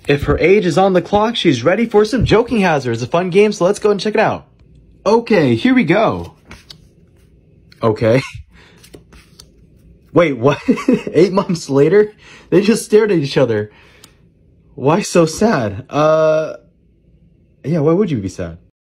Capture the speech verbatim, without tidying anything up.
If her age is on the clock, she's ready for some joking hazards. A fun game, so let's go and check it out. Okay, here we go. Okay. Wait, what? Eight months later? They just stared at each other. Why so sad? Uh, yeah, why would you be sad?